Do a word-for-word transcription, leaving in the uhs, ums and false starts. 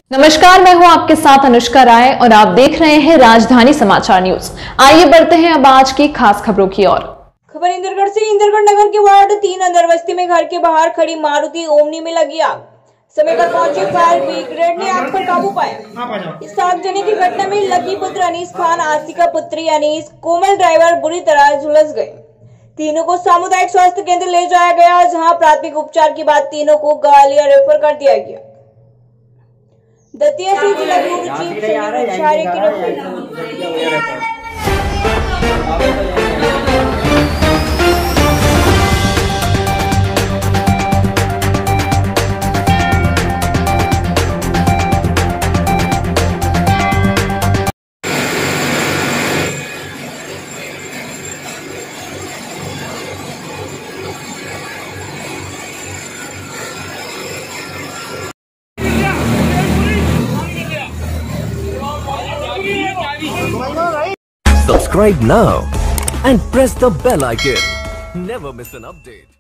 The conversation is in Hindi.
नमस्कार, मैं हूं आपके साथ अनुष्का राय और आप देख रहे हैं राजधानी समाचार न्यूज। आइए बढ़ते हैं अब आज की खास खबरों की ओर। खबर इंदरगढ़ से। इंदरगढ़ नगर के वार्ड तीन अंदरबस्ती में घर के बाहर खड़ी मारुति ओमनी में लगी आग। समय पर पहुंची फायर ब्रिगेड ने आग पर काबू पाया। इस आगजनी की घटना में लकी पुत्र अनीस खान, आसिका पुत्री अनीस, कोमल ड्राइवर बुरी तरह झुलस गए। तीनों को सामुदायिक स्वास्थ्य केंद्र ले जाया गया, जहां प्राथमिक उपचार के बाद तीनों को गालिया रेफर कर दिया गया। दतिया से जिला ब्यूरो चीफ संजय की report. Subscribe now and press the bell icon. Never miss an update.